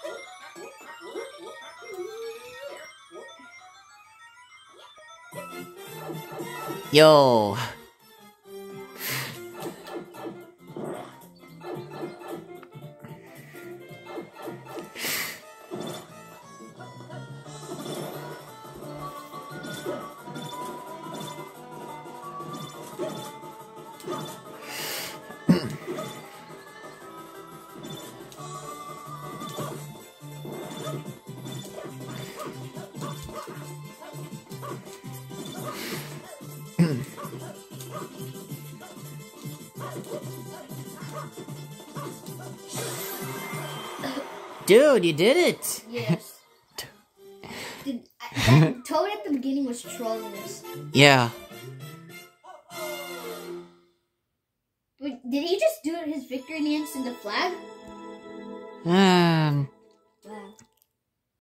Yo. Dude, you did it! Yes. That Toad at the beginning was trolling us. Yeah. Wait, did he just do his victory dance in the flag?